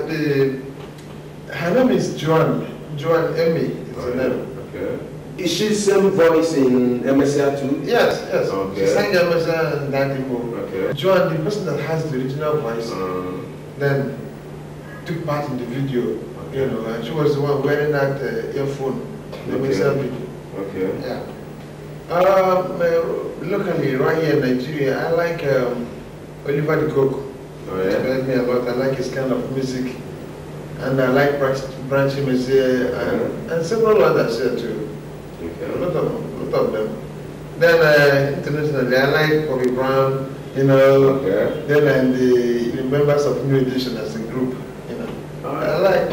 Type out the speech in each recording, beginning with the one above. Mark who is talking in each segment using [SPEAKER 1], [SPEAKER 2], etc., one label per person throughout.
[SPEAKER 1] her name is Joan Emmy is her name.
[SPEAKER 2] Okay. Is she same voice in Emesia too?
[SPEAKER 1] Yes.
[SPEAKER 2] Okay.
[SPEAKER 1] She sang Emesia and that people.
[SPEAKER 2] Okay.
[SPEAKER 1] Joan, the person that has the original voice, then took part in the video. You know, and she was the one wearing that earphone. The Emesia video.
[SPEAKER 2] Okay.
[SPEAKER 1] Yeah. Locally, right here in Nigeria, I like Oliver Okoro.
[SPEAKER 2] Oh, yeah?
[SPEAKER 1] Me a lot. I like his kind of music, and I like Branch Emesia and several others here too.
[SPEAKER 2] Okay.
[SPEAKER 1] A lot of them. Then internationally, I like Bobby Brown. You know.
[SPEAKER 2] Okay.
[SPEAKER 1] Then the members of New Edition as a group. You know. I like.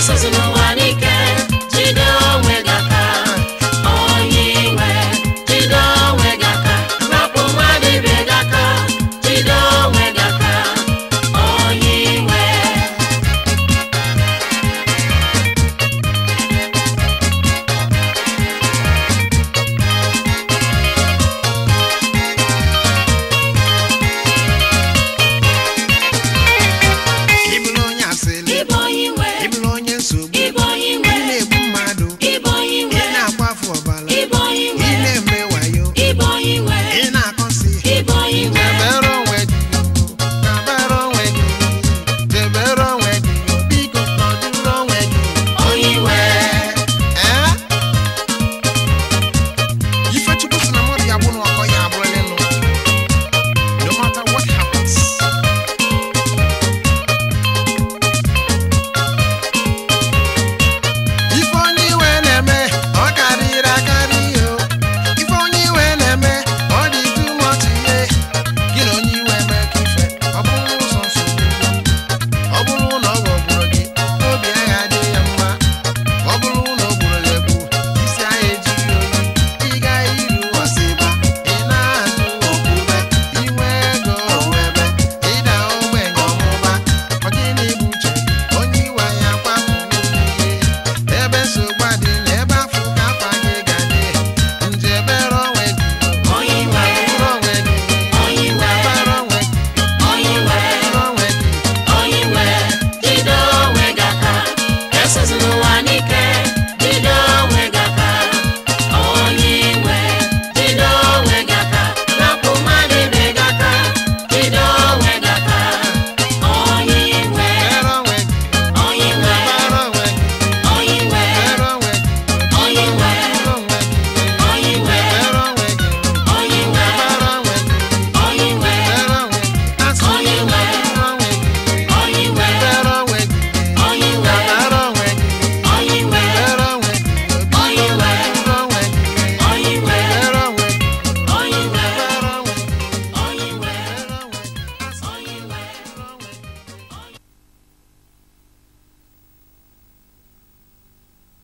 [SPEAKER 3] This is an